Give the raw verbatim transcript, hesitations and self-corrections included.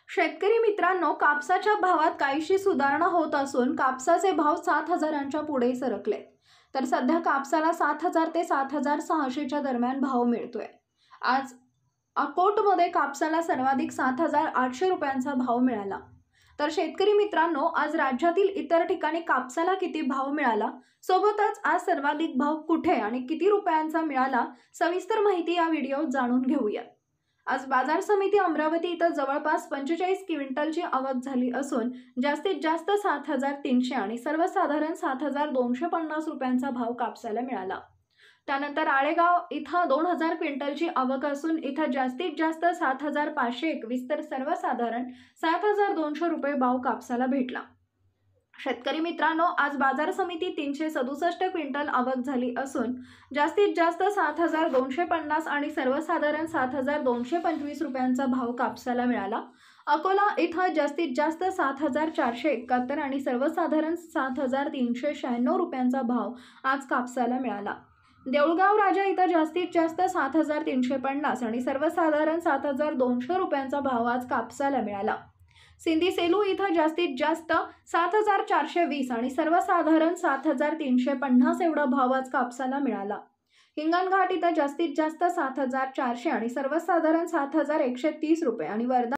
शेतकरी मित्रांनो, कापसाच्या भावात काहीशी सुधारणा होत असून कापसाचे भाव सात हजारांच्या पुढे सरकले. तर सध्या कापसाला सात हजार ते सात हजार सहाशेच्या दरम्यान भाव मिळतोय. आज अकोटमध्ये कापसाला सर्वाधिक सात हजार आठशे रुपयांचा भाव मिळाला. तर शेतकरी मित्रांनो, आज राज्यातील इतर ठिकाणी कापसाला किती भाव मिळाला, सोबतच आज सर्वाधिक भाव कुठे आणि किती रुपयांचा मिळाला, सविस्तर माहिती या व्हिडिओत जाणून घेऊया. आज बाजार समिती अमरावती इथं जवळपास पंचेचाळीस क्विंटलची आवक झाली असून जास्तीत जास्त सात हजार तीनशे आणि सर्वसाधारण सात हजार दोनशे पन्नास रुपयांचा भाव कापसाला मिळाला. त्यानंतर आळेगाव इथं दोन हजार क्विंटलची आवक असून इथं जास्तीत जास्त सात हजार पाचशे एकवीस तर सर्वसाधारण सात हजार दोनशे रुपये भाव कापसाला भेटला. शेतकरी मित्रांनो, आज बाजार समिती तीनशे सदुसष्ट क्विंटल आवक झाली असून जास्तीत जास्त सात हजार दोनशे पन्नास आणि सर्वसाधारण सात हजार दोनशे पंचवीस रुपयांचा भाव कापसाला मिळाला. अकोला इथं जास्तीत जास्त सात हजार चारशे एकाहत्तर आणि सर्वसाधारण सात हजार तीनशे शहाण्णव रुपयांचा भाव आज कापसाला मिळाला. देऊळगाव राजा इथं जास्तीत जास्त सात हजार तीनशे पन्नास आणि सर्वसाधारण सात हजार दोनशे रुपयांचा भाव आज कापसाला मिळाला. सिंधी सेलू इथं जास्तीत जास्त सात हजार चारशे वीस आणि सर्वसाधारण सात हजार तीनशे पन्नास एवढा भाव आज कापसाला मिळाला. हिंगणघाट इथं जास्तीत जास्त सात हजार चारशे आणि सर्वसाधारण सात हजार एकशे तीस रुपये आणि वर्धा